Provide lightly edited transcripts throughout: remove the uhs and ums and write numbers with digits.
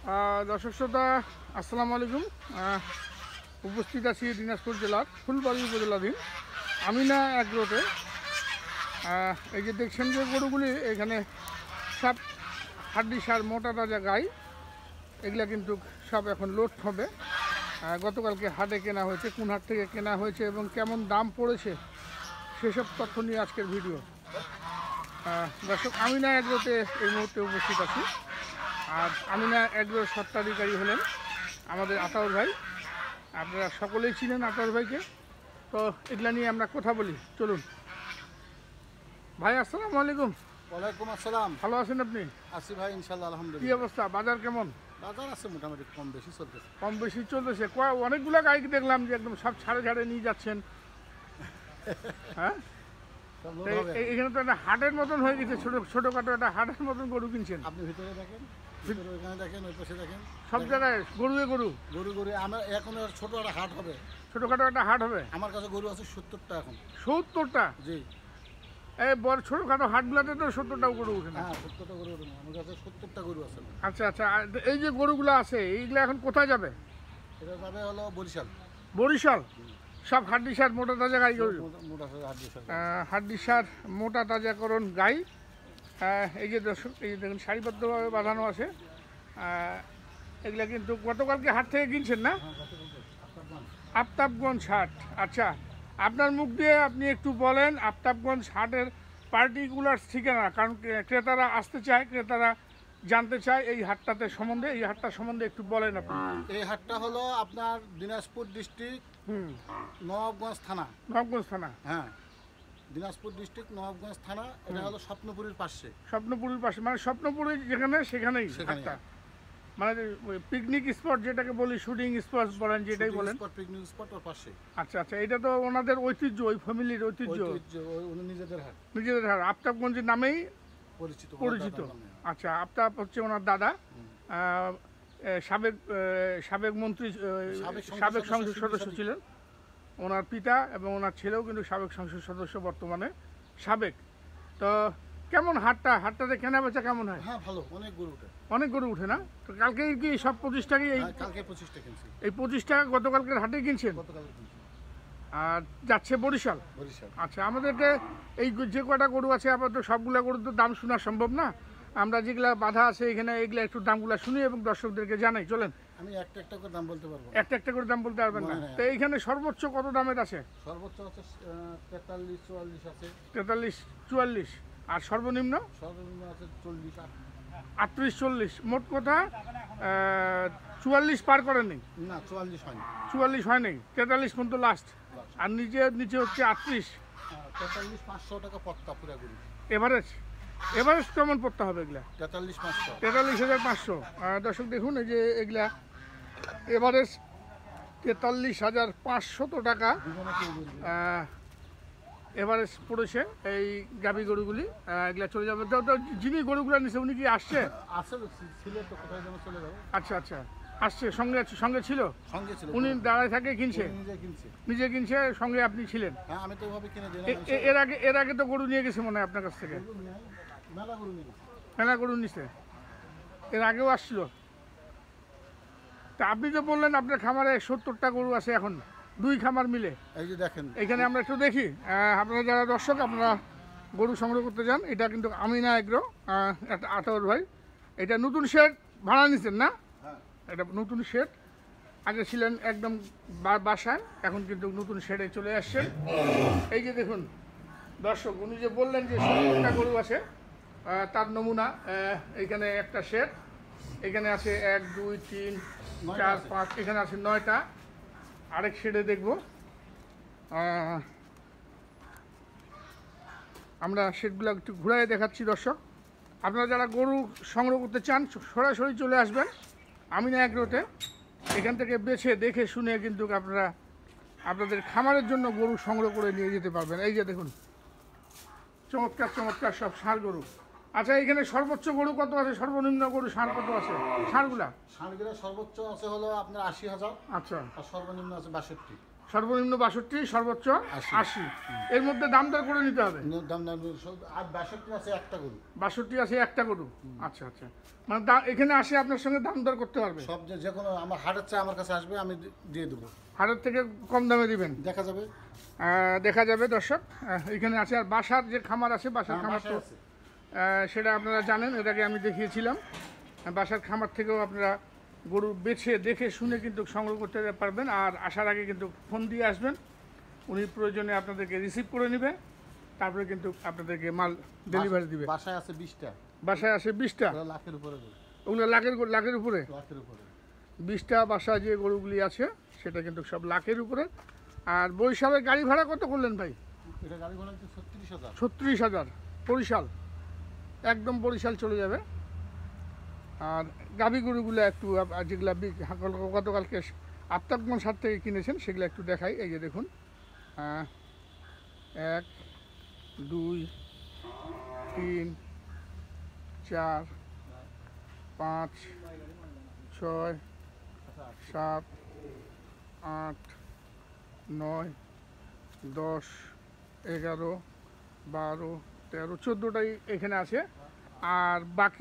দর্শক শ্রোতা আসসালামু আলাইকুম। উপস্থিত আছি দিনাজপুর জেলার ফুলবাড়ি উপজেলাধীন আমিনা এগ্রোতে। এই যে দেখছেন যে গরুগুলি এখানে সব হাড্ডি সার মোটা তাজা গাই, এগুলা কিন্তু সব এখন লোড হবে। গতকালকে হাটে কেনা হয়েছে, কোন হাট থেকে কেনা হয়েছে এবং কেমন দাম পড়েছে সেসব তথ্য নিয়ে আজকের ভিডিও। দর্শক আমিনা এগ্রোতে এই মুহূর্তে উপস্থিত আছি। আর আমিনা এগ্রোর স্বত্বাধিকারী হলেন আমাদের আতাউর ভাই। আপনারা সকলেই চিনেন আতাউর ভাইকে। তো এগুলা নিয়ে আমরা কথা বলি, চলুন। ভাই আসসালামু আলাইকুম। ওয়ালাইকুম আসসালাম। ভালো আছেন আপনি? আছি ভাই, ইনশাল্লাহ কি আলহামদুলিল্লাহ। অবস্থা, বাজার কেমন? বাজার আছে মোটামুটি, কম বেশি চলতেছে। কম বেশি চলতেছে। অনেকগুলো গাই দেখলাম যে একদম সব ছাড়ে ছাড়ে নিয়ে যাচ্ছেন। হ্যাঁ, এখানে তো একটা হাটের মতন হয়ে গেছে, ছোটোখাটো একটা হাটের মতন গরু কিনছেন। আপনি ভিতরে দেখেন, ভিতরে ওইখানে দেখেন, ওই পাশে দেখেন, সব জায়গায় গরু গরু গরু। আমার এখন ছোট একটা হাট হবে, ছোটোখাটো একটা হাট হবে। আমার কাছে গরু আছে 70টা এখন। 70টা? জি। এই বড় ছোটোখাটো হাটগুলোতে তো 70টাও গরু উঠে না। হ্যাঁ, 70টা গরু ওঠে না, আমার কাছে 70টা গরু আছে। আচ্ছা আচ্ছা, আর এই যে গরুগুলো আছে এইগুলো এখন কোথায় যাবে? এটা যাবে হলো বরিশাল। বরিশাল? সব হাড্ডি সার মোটা তাজা গাই গরু, মোটা হাট দিয়েছে। হাড্ডি সার মোটা তাজাকরণ গাই। এই যে দর্শক, এই যে দেখুন সারিবদ্ধভাবে বাঁধানো আছে। এগুলা কিন্তু গতকালকে হাট থেকে কিনছেন না? আফতাবগঞ্জ হাট। আচ্ছা, আপনার মুখ দিয়ে আপনি একটু বলেন আফতাবগঞ্জ হাটের পার্টিকুলার ঠিকানা, কারণ ক্রেতারা আসতে চায়, ক্রেতারা জানতে চায় এই হাটটাতে সম্বন্ধে, এই হাটটার সম্বন্ধে একটু বলেন আপনি। এই হাটটা হলো আপনার দিনাজপুর ডিস্ট্রিক্ট, নবাবগঞ্জ থানা। নবাবগঞ্জ থানা? হ্যাঁ, দিনাজপুর ডিস্ট্রিক্ট, নবাবগঞ্জ থানা। এটা হলো স্বপ্নপুরীর পাশে। স্বপ্নপুরীর পাশে, মানে স্বপ্নপুরী যেখানে সেখানেই হাটটা, মানে পিকনিক স্পট যেটাকে বলি, শুটিং স্পট বলেন, যেটাই বলেন, পিকনিক স্পট ওর পাশে। আচ্ছা আচ্ছা, এটা তো ওনাদের ঐতিহ্য, ওই ফ্যামিলির ঐতিহ্য, নিজেদের হাট। নিজেদের হাট, আফতাবগঞ্জের নামেই পরিচিত। আচ্ছা, আফতাব হচ্ছে ওনার দাদা, সাবেক মন্ত্রী, সাবেক সংসদ সদস্য ছিলেন ওনার পিতা, এবং ওনার ছেলেও কিন্তু সাবেক সংসদ সদস্য বর্তমানে, সাবেক। তো কেমন হাটটাতে কেনা বেচা কেমন হয়? হ্যাঁ ভালো, অনেক গরু উঠে। অনেক গরু উঠে না? তো কালকে কি সব 25টাকে? কালকে 25টা কিনছি। এই 25 টাকা গতকালকের হাটে কিনছেন? আর যাচ্ছে বরিশাল? আচ্ছা, আমাদেরকে এই যে কটা গরু আছে আপাতত সবগুলা গরুর তো দাম শোনা সম্ভব না, আমরা যেগুলা বাধা আছে এখানে এগুলা একটু দামগুলা শুনি এবং দর্শকদেরকে জানাই। চলেন। আমি একটা একটা করে দাম বলতে পারবো, একটা করে দাম বলতে পারবেন না? তো এইখানে সর্বোচ্চ কত দামের আছে? সর্বোচ্চ আছে 43 44 আছে। 43 44, আর সর্বনিম্ন? সর্বনিম্ন আছে 40 38 40। মোট কথা 44 পার করেননি? না, 44 হয়নি। 44 হয়নি, 43 পর্যন্ত লাস্ট। আর নিচে হচ্ছে 38। 43 500 টাকা পড়তা পুরা গরু। এভারেজ কেমন পড়তে হবে এগুলা? 43 500। 43,500। দর্শক দেখুন, এই যে এগুলা এভারেজ 43,500 টাকা এভারেজ পড়েছে এই গাভী গরুগুলি। এগুলা চলে যাবে। তো যিনি গরুগুলো নিচ্ছে উনি কি আসছে? ছিল তো, কোথায় যেন চলে যাবে। আচ্ছা আচ্ছা, আসছে, সঙ্গে ছিল? সঙ্গে ছিল। উনি দাঁড়ায় থাকে কিনছে? নিজে কিনছে, সঙ্গে আপনি ছিলেন? হ্যাঁ, আমি তো ওইভাবে কিনে দিলাম। এর আগে তো গরু নিয়ে গেছে মনে হয় আপনার কাছ থেকে? মেলা গরু নিছে, এর আগেও আসছিল। তা আপনি তো বললেন আপনার খামারে 70টা গরু আছে এখন, 2 খামার মিলে। এই যে দেখেন, এখানে আমরা একটু দেখি। আপনারা যারা দর্শক, আপনারা গরু সংগ্রহ করতে যান, এটা কিন্তু আমিনা এগ্রো, একটা আতাউর ভাই। এটা নতুন শেড ভাড়া নিচ্ছেন না? এটা নতুন শেড, আগে ছিলেন একদম বাসায়, এখন কিন্তু নতুন শেডে চলে আসছেন। এই যে দেখুন দর্শক, উনি যে বললেন যে 70টা গরু আছে, তার নমুনা এখানে একটা শেড। এখানে আছে 1 2 3 4 5, এখানে আছে 9টা। আরেক শেডে দেখব, আমরা শেডগুলো একটু ঘুরাই দেখাচ্ছি দর্শক। আপনারা যারা গরু সংগ্রহ করতে চান সরাসরি চলে আসবেন আমিনা এগ্রোতে। এখান থেকে বেছে দেখে শুনে কিন্তু আপনারা আপনাদের খামারের জন্য গরু সংগ্রহ করে নিয়ে যেতে পারবেন। এই যে দেখুন, চমৎকার সব ষাঁড় গরু। আচ্ছা, এখানে সর্বোচ্চ গরু কত আছে, সর্বনিম্ন গরু ষাঁড় কত আছে? ষাঁড়গুলা সর্বোচ্চ আছে হলো আপনার 80,000। আচ্ছা, আর সর্বনিম্ন আছে 62। সর্বনিম্ন 62, সর্বোচ্চ 80 80। এর মধ্যে দাম দর করে নিতে হবে। দাম দাম আর 62 আছে একটা গরু। 62 আছে একটা গরু। আচ্ছা আচ্ছা, মানে এখানে আসে আপনার সঙ্গে দাম দর করতে পারবে। সব যে কোনো আমার হাটের চেয়ে আমার কাছে আসবে, আমি দিয়ে দেবো। হাটের থেকে কম দামে দিবেন, দেখা যাবে। দেখা যাবে দর্শক। এখানে আছে। আর বাসার যে খামার আছে, বাসার খামার তো আছে। সেটা আপনারা জানেন, এটাকে আমি দেখিয়েছিলাম। বাসার খামার থেকেও আপনারা গরু বেছে দেখে শুনে কিন্তু সংগ্রহ করতে পারবেন। আর আসার আগে কিন্তু ফোন দিয়ে আসবেন, উনি প্রয়োজনে আপনাদেরকে রিসিভ করে নেবে, তারপরে কিন্তু আপনাদেরকে মাল ডেলিভারি দিবে। বাসায় আছে 20টা, বাসায় আসে 20টা, লাখের উপরে গরু। ওগুলো লাখের উপরে। লাখের উপরে 20টা বাসা যে গরুগুলি আছে সেটা কিন্তু সব লাখের উপরে। আর বরিশালের গাড়ি ভাড়া কত করলেন ভাই? এটা গাড়ি ভাড়া 36,000। 36,000 বরিশাল, একদম বরিশাল চলে যাবে। আর গাভী গরুগুলো একটু যেগুলো গতকালকে আফতাবগঞ্জ হাট থেকে কিনেছেন সেগুলো একটু দেখাই। এই যে দেখুন, 1 2 3 4 5 6 7 8 9 10 11 12 13 14টাই এখানে আছে। আর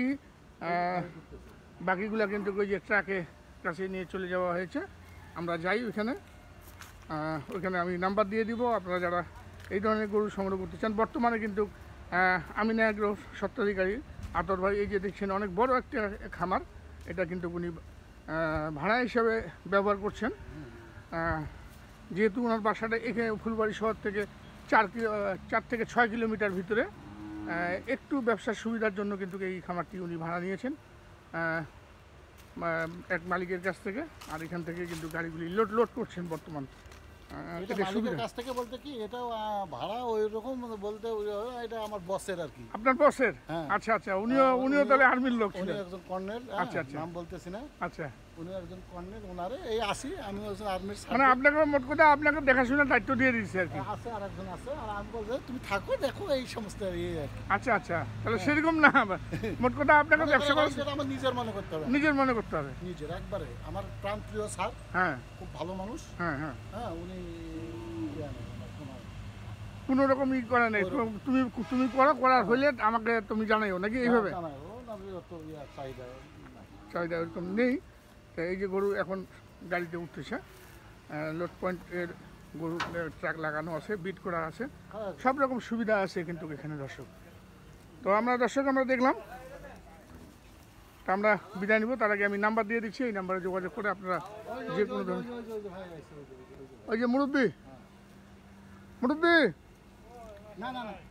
বাকিগুলো কিন্তু ওই যে ট্রাকে কাছে নিয়ে চলে যাওয়া হয়েছে। আমরা যাই ওইখানে, ওইখানে আমি নাম্বার দিয়ে দিব। আপনারা যারা এই ধরনের গরু সংগ্রহ করতে চান, বর্তমানে কিন্তু আমিনা এগ্রো স্বত্বাধিকারী আতর ভাই, এই যে দেখছেন অনেক বড় একটা খামার, এটা কিন্তু উনি ভাড়া হিসাবে ব্যবহার করছেন। যেহেতু ওনার বাসাটা এখানে ফুলবাড়ি শহর থেকে 4 থেকে 6 কিলোমিটার ভিতরে, একটু ব্যবসার সুবিধার জন্য কিন্তু এই খামারটি উনি ভাড়া নিয়েছেন এক মালিকের কাছ থেকে। আর এখান থেকে কিন্তু গাড়িগুলি লোড করছেন বর্তমান। এটা মালিকের কাছ থেকে বলতে কি, এটা ভাড়া ওই রকম বলতে এটা আমার বসের আর কি। আপনার বসের? হ্যাঁ। আচ্ছা আচ্ছা, উনিও তাহলে আর্মির লোক উনি ছিলেন? একজন কর্নেল। আচ্ছা, আচ্ছা। নাম বলতেছি না। আচ্ছা, উনি একজন কর্নেল, ওনারে এই আসি, আমি একজন আর্মির মানে আপনাকে মোট কথা আপনাকে দেখাশোনার দায়িত্ব দিয়ে দিচ্ছে আর কি। আছে, আর একজন আছে। আর আমি বলছি তুমি থাকো, দেখো এই সমস্ত ইয়ে আর কি। আচ্ছা আচ্ছা, তাহলে সেরকম না, মোট কথা আপনাকে ব্যবসা করার সেটা আমার নিজের মনে করতে হবে। নিজের মনে করতে হবে। নিজের একবারে আমার প্রাণপ্রিয় স্যার, হ্যাঁ খুব ভালো মানুষ। হ্যাঁ হ্যাঁ, হ্যাঁ, উনি ইয়ে নেই, কোনো- কোনো রকম ই করা নেই। তুমি করার হইলে আমাকে তুমি জানাইও নাকি এইভাবে? না, না, ও না, অত ইয়ে চাহিদা নাই। চাহিদা ওরকম নেই। তো এই যে গরু এখন গাড়িতে উঠতেছে, লোড পয়েন্টের গরু ট্রাক লাগানো আছে, বিট করা আছে, হ্যাঁ, সব রকম সুবিধা আছে কিন্তু এখানে দর্শক। তো আমরা দেখলাম। তা আমরা বিদায় নিব, তার আগে আমি নাম্বার দিয়ে দিচ্ছি, এই নাম্বারে যোগাযোগ করে আপনারা যে কোনো ধরনের। ওই যে ভাই আছে, ওই যে মুরব্বি, না না না,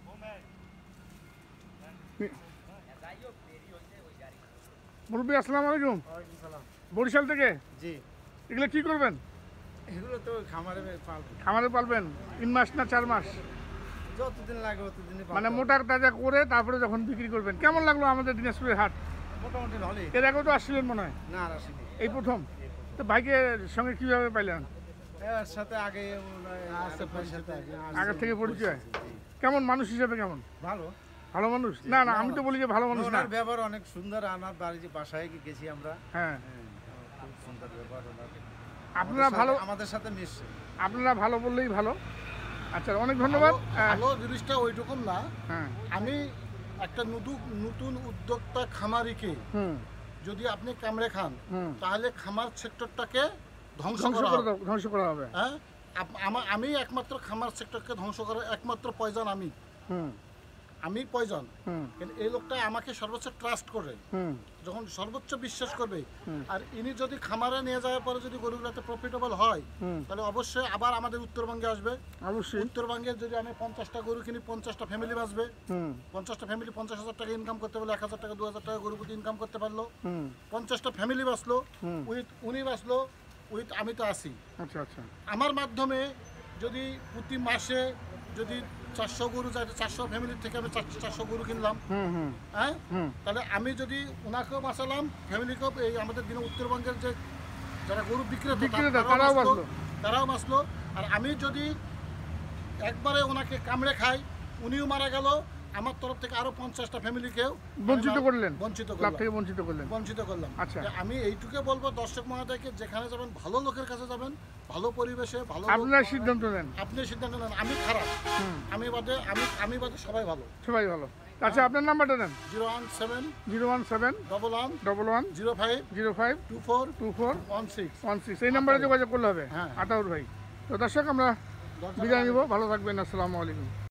মুরব্বি আসসালামু আলাইকুম। বরিশাল থেকে জি, এগুলো কি করবেন? এগুলো তো খামারে পালবো, খামারে পালবেন? 3 মাস না 4 মাস? যতদিন লাগে ততদিনই মানে মোটা তাজা করে তারপরে যখন বিক্রি করবেন। কেমন লাগলো আমাদের দিনাজপুরের হাট? মোটামুটি ভালোই। এর আগেও তো আসছিলেন মনে হয়? না, আর আসেনি। এই প্রথম? তো ভাইকে সঙ্গে কিভাবে পাইলেন? এর সাথে আগে আগের থেকে পরিচয়? কেমন মানুষ হিসেবে কেমন? ভালো। ভালো মানুষ? না না, আমি তো বলি যে ভালো মানুষ না। ওনার ব্যবহার অনেক সুন্দর। আমার বাড়ি যে বাসায় গেছি আমরা, হ্যাঁ, খুব সুন্দর ব্যবহার ওনার। আপনারা ভালো, আমাদের সাথে মিশছে। আপনারা ভালো বললেই ভালো। আচ্ছা, অনেক ধন্যবাদ। ভালো জিনিসটা ওইরকম না। হ্যাঁ, আমি একটা নতুন উদ্যোক্তা খামারিকে হুম যদি আপনি কামড়ে খান, হুম, তাহলে খামার সেক্টরটাকে ধ্বংস ধ্বংস করা হবে। হ্যাঁ, আমি একমাত্র খামার সেক্টরকে ধ্বংস করার একমাত্র পয়জন আমি পয়জন। কিন্তু এই লোকটা আমাকে সর্বোচ্চ ট্রাস্ট করে, যখন সর্বোচ্চ বিশ্বাস করবে, আর ইনি যদি খামারে নিয়ে যাওয়ার পরে যদি গরুগুলোতে প্রফিটেবল হয়, তাহলে অবশ্যই আবার আমাদের উত্তরবঙ্গে আসবে। অবশ্যই উত্তরবঙ্গে যদি আমি 50টা গরু কিনি, 50টা ফ্যামিলি বাঁচবে। 50টা ফ্যামিলি 50,000 টাকা ইনকাম করতে পারলো, 1,000 টাকা 2,000 টাকা গরু প্রতি ইনকাম করতে পারলো। 50টা ফ্যামিলি বাঁচলো, উনি বাঁচলো, আমি তো আসি। আচ্ছা আচ্ছা, আমার মাধ্যমে যদি প্রতি মাসে যদি 400 গরু যায়, 400 ফ্যামিলির থেকে আমি 400 গরু কিনলাম, হ্যাঁ, তাহলে আমি যদি ওনাকেও বাঁচালাম, ফ্যামিলিকেও, এই আমাদের দিনে উত্তরবঙ্গের যে যারা গরু বিক্রেতা তারাও বাঁচলো। আর আমি যদি একবারে ওনাকে কামড়ে খাই, উনিও মারা গেল, আমার তরফ থেকে আরো 50টা ফ্যামিলিকেও বঞ্চিত করলেন, বঞ্চিত ক্লাব করলাম থেকে বঞ্চিত করলেন। বঞ্চিত করলাম। আচ্ছা। যে আমি এইটুকু বলবো দর্শক মহোদয়কে, যেখানে যাবেন ভালো লোকের কাছে যাবেন, ভালো পরিবেশে, ভালো লোক আপনার পাবেন। সিদ্ধান্ত নেন। আপনি সিদ্ধান্ত নেন। আমি খারাপ, আমি বাদে সবাই ভালো। সবাই ভালো। আচ্ছা, আপনার নাম্বারটা দেন। 017 017 11 11 05 05 24 24 16। 16 এই নাম্বারে যোগাযোগ করলে হবে। হ্যাঁ। আতাউর ভাই। তো দর্শক, আমরা বিদায় নিব। ভালো থাকবেন। আসসালামু আলাইকুম।